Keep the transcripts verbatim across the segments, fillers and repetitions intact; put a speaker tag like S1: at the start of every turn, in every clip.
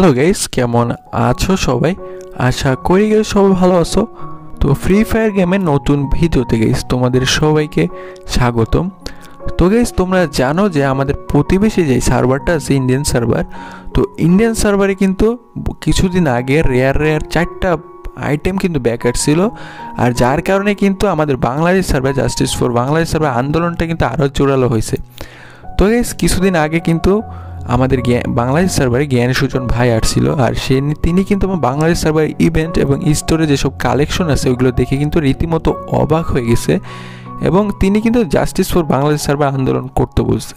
S1: Hello guys, কেমন আছো সবাই? আশা করি গাইস সবাই ভালো আছো। তো ফ্রি ফায়ার গেমের নতুন ভিডিওতে গাইস তোমাদের সবাইকে স্বাগতম। তো গাইস তোমরা জানো যে আমাদের প্রতিবেশী যে সার্ভারটা আছে ইন্ডিয়ান সার্ভার, তো ইন্ডিয়ান সার্ভারে কিন্তু কিছুদিন আগে রেয়ার রেয়ার চারটা আইটেম কিন্তু ব্যাকআউট ছিল, আর যার কারণে কিন্তু আমাদের Bangladesh server justice for Bangladesh server আন্দোলনটা কিন্তু আরও জোরালো হয়েছে। তো গাইস কিছুদিন আগে কিন্তু আমাদের বাংলাদেশ সার্ভারে জ্ঞান সুজন ভাই আসছিল, আর সে তিনি কিন্তু আমার বাংলাদেশ সার্ভারের ইভেন্ট এবং স্টোরে যেসব কালেকশন আছে ওইগুলো দেখে কিন্তু রীতিমতো অবাক হয়ে গেছে, এবং তিনি কিন্তু জাস্টিস ফর বাংলাদেশ সার্ভার আন্দোলন করতে বলছে।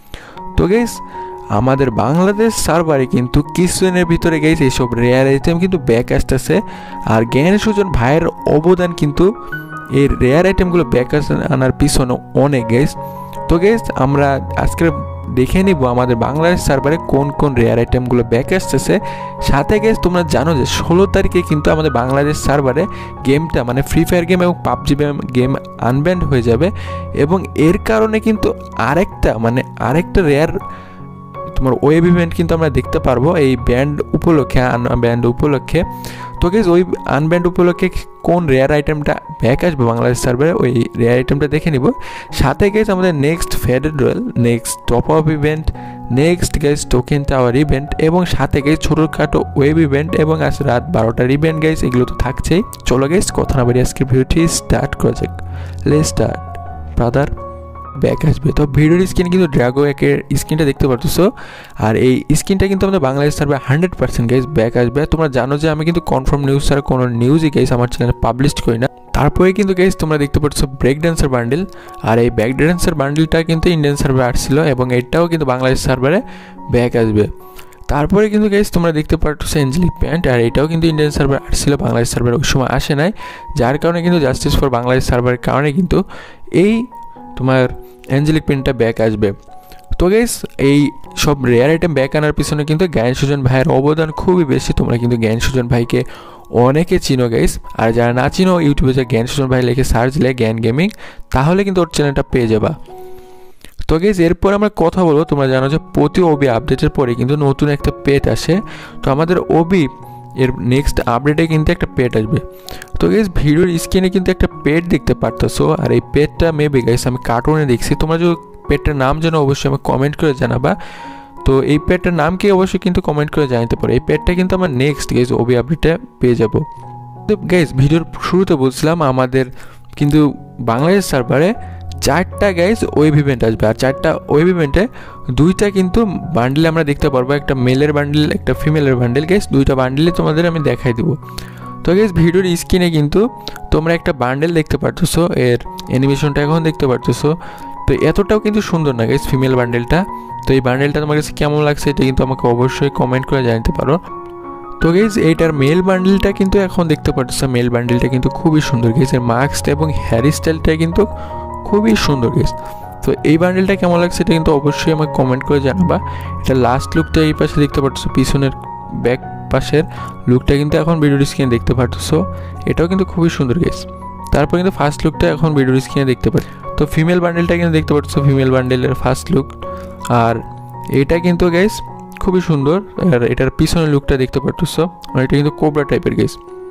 S1: তো গাইস আমাদের বাংলাদেশ সার্ভারে কিন্তু কিছুদিনের ভিতরে গাইস এইসব রেয়ার আইটেম কিন্তু ব্যাক আসতেছে, আর জ্ঞান সুজন ভাইয়ের অবদান কিন্তু এই রেয়ার আইটেমগুলো ব্যাক আনার পিছনে অনেক গাইস। তো গাইস আমরা আজকে দেখে নিব আমাদের বাংলাদেশ সার্ভারে কোন কোন রেয়ার আইটেমগুলো ব্যাক আসতেছে। সাথে গেস তোমরা জানো যে ষোলো তারিখে কিন্তু আমাদের বাংলাদেশ সার্ভারে গেমটা মানে ফ্রি ফায়ার গেম এবং পাবজি গেম আনব্যান্ড হয়ে যাবে, এবং এর কারণে কিন্তু আরেকটা মানে আরেকটা রেয়ার তোমার ওয়েব ইভেন্ট কিন্তু আমরা দেখতে পারবো এই ব্যান্ড উপলক্ষে আনব্যান্ড উপলক্ষে। তো গেস ওই আনব্যান্ড উপলক্ষে কোন রেয়ার আইটেমটা ব্যাক আসবে বাংলাদেশ সার্ভারে ওই রেয়ার আইটেমটা দেখে নিব। সাথে গেস আমাদের next faded wheel, next top up event, next guys token tower event, এবং সাথে গেস ছোটোখাটো ওয়েব ইভেন্ট এবং আজ রাত বারোটার ইভেন্ট গেস, এগুলো তো থাকছেই। চলো গেস কথা না বাড়ি আজকে ভিডিওটি স্টার্ট করা যাক। Let's start brother. ব্যাক আসবে তো ভিডিওর স্ক্রিনে কিন্তু ড্রাগো একের স্ক্রিনটা দেখতে পারতেছো, আর এই স্ক্রিনটা কিন্তু আমাদের বাংলাদেশ সার্ভারে হান্ড্রেড পার্সেন্ট গাইস ব্যাক আসবে। তোমরা জানো যে আমি কিন্তু কনফার্ম নিউজ ছাড়া কোনো নিউজই গাইস আমার চ্যানেলে পাবলিশ করি না। তারপরে কিন্তু গাইস তোমরা দেখতে পাচ্ছ ব্রেক ড্যান্সার বান্ডেল, আর এই ব্রেক ড্যান্সার বান্ডেলটা কিন্তু ইন্ডিয়ান সার্ভারে আসছিল, এবং এটাও কিন্তু বাংলাদেশ সার্ভারে ব্যাক আসবে। তারপরে কিন্তু গাইস তোমরা দেখতে পাচ্ছ এঞ্জেলিক প্যান্ট, আর এটাও কিন্তু ইন্ডিয়ান সার্ভার আসছিল, বাংলাদেশ সার্ভারে ওই সময় আসে নাই, যার কারণে কিন্তু জাস্টিস ফর বাংলাদেশ সার্ভারের কারণে কিন্তু এই তোমার অ্যাঞ্জেলিক পেনটা ব্যাক আসবে। তো গাইস এই সব রেয়ার আইটেম ব্যাক আনার পিছনে কিন্তু জ্ঞান সুজন ভাইয়ের অবদান খুবই বেশি। তোমরা কিন্তু জ্ঞান সুজন ভাইকে অনেকে চিনো গাইস, আর যারা না চিনো ইউটিউবে যে জ্ঞান সুজন ভাই লিখে সার্চ দিলে জ্ঞান গেমিং, তাহলে কিন্তু ওর চ্যানেলটা পেয়ে যাবা। তো গাইস এরপর আমরা কথা বলবো, তোমরা জানো যে প্রতি ওবি আপডেটের পরে কিন্তু নতুন একটা পেট আসে। তো আমাদের ওবি এর নেক্সট আপডেটে কিন্তু একটা পেট আসবে। তো গাইস ভিডিওর স্ক্রিনে কিন্তু একটা পেট দেখতে পারতেছো, আর এই পেটটা মেবি গাইস আমি কার্টুনে দেখছি। তোমরা যদি পেটটার নাম জানো অবশ্যই আমি কমেন্ট করে জানাবা। তো এই পেটটার নাম কি অবশ্যই কিন্তু কমেন্ট করে জানাতে পারো। এই পেটটা কিন্তু আমরা নেক্সট গাইস ওবি আপডেটে পেয়ে যাবো। তো গাইস ভিডিওর শুরুতে বলছিলাম আমাদের কিন্তু বাংলাদেশ সার্ভারে চারটা গাইস ওয়েব ইভেন্ট আসবে, আর চারটা ওয়েব ইভেন্টে দুইটা কিন্তু বান্ডেল আমরা দেখতে পারবো, একটা মেলের বান্ডেল একটা ফিমেলের বান্ডেল। গাইস দুইটা বান্ডেলে তোমাদের আমি দেখাই দেবো। তো গাইস ভিডিওর স্ক্রিনে কিন্তু তোমরা একটা বান্ডেল দেখতে পারতেছো, এর অ্যানিমেশনটা এখন দেখতে পারতেছো। তো এতটাও কিন্তু সুন্দর না গাইস ফিমেল বান্ডেলটা। তো এই বান্ডেলটা তোমার কাছে কেমন লাগছে এটা কিন্তু আমাকে অবশ্যই কমেন্ট করে জানাতে পারো। তো গাইস এইটার মেল বান্ডেলটা কিন্তু এখন দেখতে পারতেছো, মেল বান্ডেলটা কিন্তু খুবই সুন্দর গাইস, এর মাস্কটা এবং হেয়ার স্টাইলটা কিন্তু খুবই সুন্দর গাইস। তো এই বান্ডেলটা কেমন লাগছে এটা কিন্তু অবশ্যই আমাকে কমেন্ট করে জানাবা। এটা লাস্ট লুকটা এই পাশে দেখতে পাচ্ছ, পিছনের ব্যাক পাশের লুকটা কিন্তু এখন ভিডিওর স্ক্রিনে দেখতে পাচ্ছ, এটাও কিন্তু খুবই সুন্দর গাইস। তারপর কিন্তু ফার্স্ট লুকটা এখন ভিডিওর স্ক্রিনে দেখতে পাচ্ছ। তো ফিমেল বান্ডেলটা কিন্তু দেখতে পাচ্ছ, ফিমেল বান্ডেলের ফার্স্ট লুক, আর এটা কিন্তু গাইস খুবই সুন্দর। আর এটার পিছনের লুকটা দেখতে পাচ্ছ, আর এটা কিন্তু কোবরা টাইপের গাইস।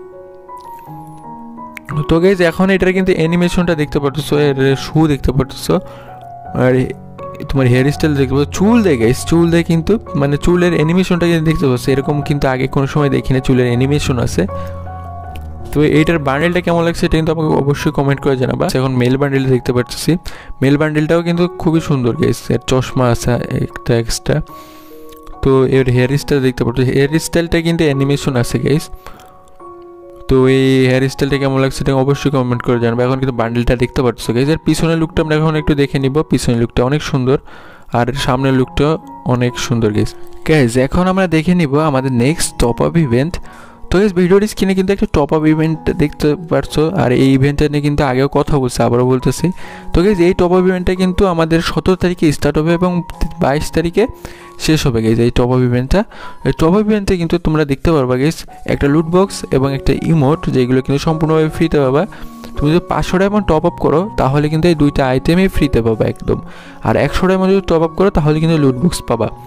S1: তো গাইস এখন এটার কিন্তু অ্যানিমেশনটা দেখতে পাচ্ছ, এর শু দেখতে পাচ্ছ, আর তোমার হেয়ার স্টাইল দেখতে পাচ্ছ, চুল দেয় গাইস, চুল দেয় কিন্তু মানে চুলের অ্যানিমেশনটা কিন্তু দেখতে পাচ্ছ, এরকম কিন্তু আগে কোনো সময় দেখি না চুলের অ্যানিমেশন আছে। তো এইটার বান্ডেলটা কেমন লাগছে এটা কিন্তু আমাকে অবশ্যই কমেন্ট করে জানাবা। এখন মেল বান্ডেলটা দেখতে পাচ্ছি, মেল বান্ডেলটাও কিন্তু খুবই সুন্দর গাইস, এর চশমা আছে একটা এক্সট্রা। তো এর হেয়ার স্টাইল দেখতে পাচ্ছ, হেয়ার স্টাইলটা কিন্তু অ্যানিমেশন আছে গাইস। তো এই হেয়ার স্টাইলটা কেমন লাগছে এটা অবশ্যই কমেন্ট করে জানাবো। এখন কিন্তু বান্ডেলটা দেখতে পাচ্ছ গাইস, এর পিছনের লুকটা আমরা এখন একটু দেখে নিব। পিছনের লুকটা অনেক সুন্দর, আর সামনের লুকটা অনেক সুন্দর গাইস। গাইস এখন আমরা দেখে নিব আমাদের নেক্সট টপ আপ ইভেন্ট। তো এই ভিডিওর স্ক্রিনে কিন্তু একটা টপ আপ ইভেন্ট দেখতে পারছো, আর এই ইভেন্টটা নিয়ে কিন্তু আগেও কথা বলছি, আবারও বলতেছি। তো গাইস এই টপ আপ ইভেন্টটা কিন্তু আমাদের সতেরো তারিখে স্টার্ট হবে এবং বাইশ তারিখে শেষ হবে গাইস এই টপ আপ ইভেন্টটা। এই টপ আপ ইভেন্টে কিন্তু তোমরা দেখতে পারবা গাইস একটা লুট বক্স এবং একটা ইমোট, যেগুলো কিন্তু সম্পূর্ণভাবে ফ্রিতে পাবা। তুমি যদি পাঁচশো ডায়মন্ড টপ আপ করো তাহলে কিন্তু এই দুইটা আইটেমই ফ্রিতে পাবা একদম, আর একশো ডায়মন্ড যদি টপ আপ করো তাহলে কিন্তু লুট বক্স পাবা। তো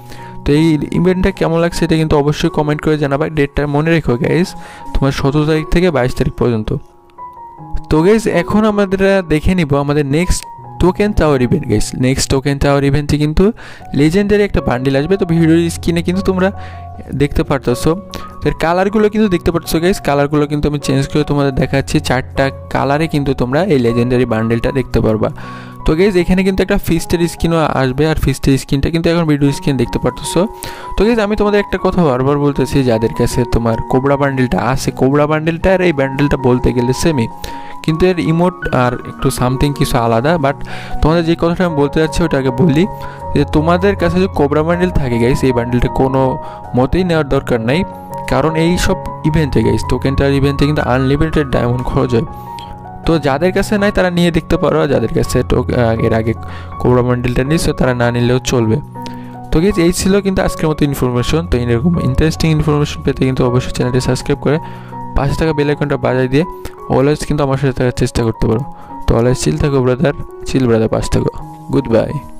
S1: তো এই ইভেন্টটা কেমন লাগছে এটা কিন্তু অবশ্যই কমেন্ট করে জানাবা। ডেটটা মনে রেখো গাইস, তোমার সতেরো তারিখ থেকে বাইশ তারিখ পর্যন্ত। তো গাইস এখন আমাদের দেখে নিব আমাদের next token tower event. Guys next token tower ইভেন্টে কিন্তু লেজেন্ডারি একটা বান্ডিল আসবে। তো ভিডিওর স্ক্রিনে কিন্তু তোমরা দেখতে পারতেছো, এর কালারগুলো কিন্তু দেখতে পাচ্ছ গাইস। কালারগুলো কিন্তু আমি চেঞ্জ করে তোমাদের দেখাচ্ছি, চারটা কালারে কিন্তু তোমরা এই লেজেন্ডারি বান্ডেলটা দেখতে পারবা। তো গাইস এখানে কিন্তু একটা ফিস্টের স্কিনও আসবে, আর ফিস্টের স্কিনটা কিন্তু এখন ভিডিও স্ক্রিন দেখতে পারতেছো। তো গাইস আমি তোমাদের একটা কথা বারবার বলতেছি, যাদের কাছে তোমার কোবরা বান্ডেলটা আছে, কোবরা বান্ডেলটা আর এই বান্ডেলটা বলতে গেলে সেমই, কিন্তু এর ইমোট আর একটু সামথিং কিছু আলাদা। বাট তোমাদের যে কথাটা আমি বলতে যাচ্ছি ওটাকে বলি, যে তোমাদের কাছে যে কোবরা বান্ডেল থাকে গাইস, এই বান্ডেলটা কোনো মতেই নেওয়ার দরকার নাই, কারণ এই সব ইভেন্টে গাইস টোকেনটার ইভেন্টে কিন্তু আনলিমিটেড ডায়মন্ড খরচ হয়। তো যাদের কাছে নাই তারা নিয়ে দেখতে পারো, যাদের কাছে এর আগে কোবরা বান্ডেলটা নিচ্ছে তারা না নিলেও চলবে। তো গাইস এই ছিল কিন্তু আজকের মতো ইনফরমেশন। তো এরকম ইন্টারেস্টিং ইনফরমেশন পেতে কিন্তু অবশ্যই চ্যানেলটি সাবস্ক্রাইব করে পাশে থাকা বেল আইকনটা বাজায় দিয়ে অলওয়েজ কিন্তু আমার সাথে থাকার চেষ্টা করতে পারো। তো অলওয়েজ চিল থাকো ব্রাদার, চিল ব্রাদার, পাশে থাকো। Good by.